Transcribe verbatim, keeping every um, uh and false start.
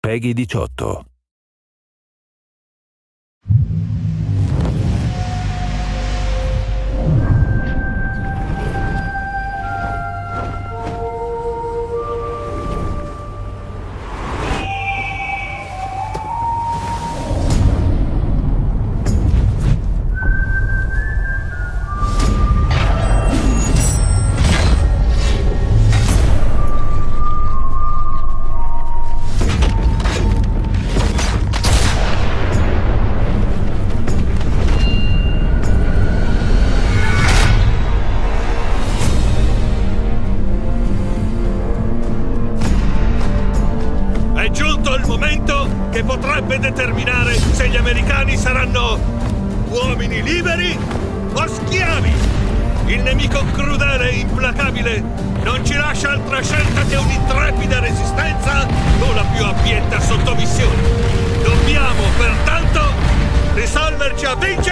PEGI diciotto. È giunto il momento che potrebbe determinare se gli americani saranno uomini liberi o schiavi. Il nemico crudele e implacabile non ci lascia altra scelta che un'intrepida resistenza o la più abietta sottomissione. Dobbiamo, pertanto, risolverci a vincere